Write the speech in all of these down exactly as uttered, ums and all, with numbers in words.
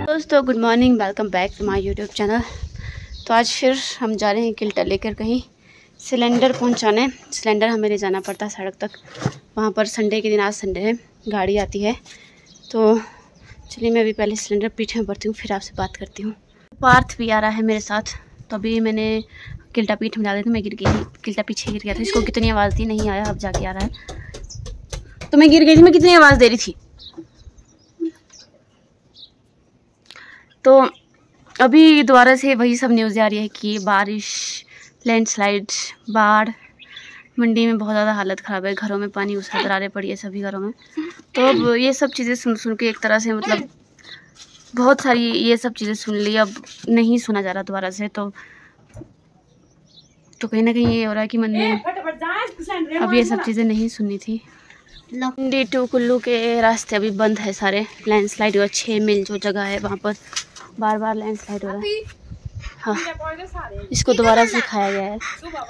दोस्तों good morning, welcome back to my YouTube channel. तो आज फिर हम जा रहे हैं किल्टा लेकर कहीं सिलेंडर पहुंचाने। सिलेंडर हमें ले जाना पड़ता है सड़क तक, वहां पर संडे के दिन, आज संडे है, गाड़ी आती है। तो चलिए मैं अभी पहले सिलेंडर पीठ में भरती हूँ, फिर आपसे बात करती हूँ। पार्थ भी आ रहा है मेरे साथ। तो अभी मैंने किल्टा पीठ में डाल दी थी, मैं गिर गई, किल्टा पीछे गिर गया था। इसको कितनी आवाज़ दी, नहीं आया, अब जाके आ रहा है। तो मैं गिर गई थी, मैं कितनी आवाज़ दे रही थी। तो अभी दोबारा से वही सब न्यूज़ आ रही है कि बारिश, लैंडस्लाइड, बाढ़, मंडी में बहुत ज़्यादा हालत ख़राब है, घरों में पानी घुसा, दरारें पड़ी है सभी घरों में। तो अब ये सब चीज़ें सुन सुन के एक तरह से मतलब बहुत सारी ये सब चीज़ें सुन ली, अब नहीं सुना जा रहा दोबारा से। तो तो कहीं ना कहीं ये हो रहा है कि मन में अब ये सब चीज़ें नहीं सुननी थी। मंडी टू कुल्लू के रास्ते अभी बंद है सारे। लैंडस्लाइड हुआ, छः मील जो जगह है वहाँ पर बार बार लैंडस्लाइड हो रहा है। हाँ, इसको दोबारा से खाया गया है।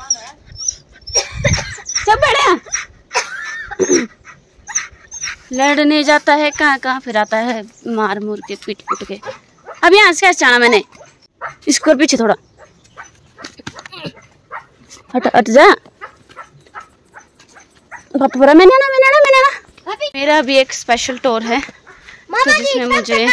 सब बढ़िया लड़ने जाता है, कहाँ कहाँ फिर आता है मार मुर के, पीट पीट के। अब यहाँ से चाना मैंने इसको पीछे थोड़ा हट हट जा। मैंने ना मैंने ना मैंने ना मेरा भी एक स्पेशल टूर है, तो जिसमें मुझे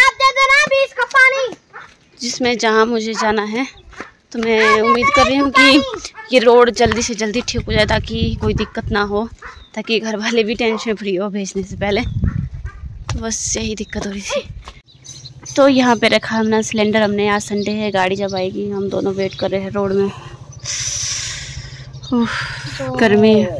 जिसमें जहाँ मुझे जाना है। तो मैं उम्मीद कर रही हूँ कि ये रोड जल्दी से जल्दी ठीक हो जाए, ताकि कोई दिक्कत ना हो, ताकि घर वाले भी टेंशन फ्री हो भेजने से पहले। तो बस यही दिक्कत हो रही थी। तो यहाँ पे रखा हमने सिलेंडर, हमने आज संडे है, गाड़ी जब आएगी हम दोनों वेट कर रहे हैं रोड में। गर्मी है,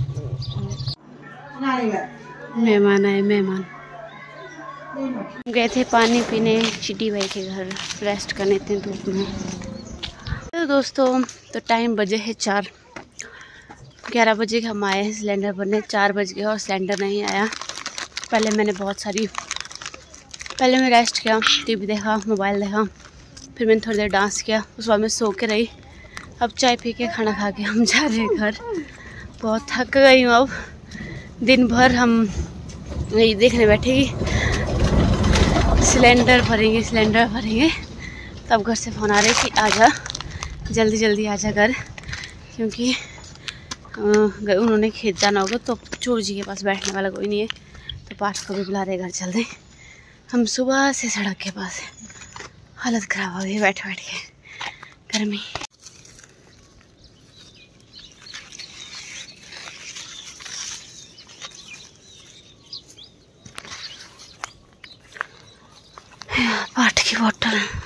मेहमान आए, मेहमान गए थे पानी पीने चिटी भाई के घर, रेस्ट करने थे धूप में। तो दोस्तों तो टाइम बजे है चार, ग्यारह बजे हम आए हैं सिलेंडर भरने, चार बज गए और सिलेंडर नहीं आया। पहले मैंने बहुत सारी पहले मैं रेस्ट किया, टीवी देखा, मोबाइल देखा, फिर मैंने थोड़ी देर डांस किया, उस बाद में सो के रही। अब चाय पी के खाना खा के हम जा रहे हैं घर। बहुत थक गई हूँ। अब दिन भर हम यही देखने बैठेगी, सिलेंडर भरेंगे सिलेंडर भरेंगे। तब घर से फ़ोन आ रही कि आजा, जल्दी जल्दी आजा घर, क्योंकि उन्होंने खेत जाना होगा। तो चोर जी के पास बैठने वाला कोई नहीं है, तो पार्थ को भी बुला रहे घर चल दें। हम सुबह से सड़क के पास है, हालत ख़राब हो गई बैठ बैठ के, गर्मी। पाठ की बोतल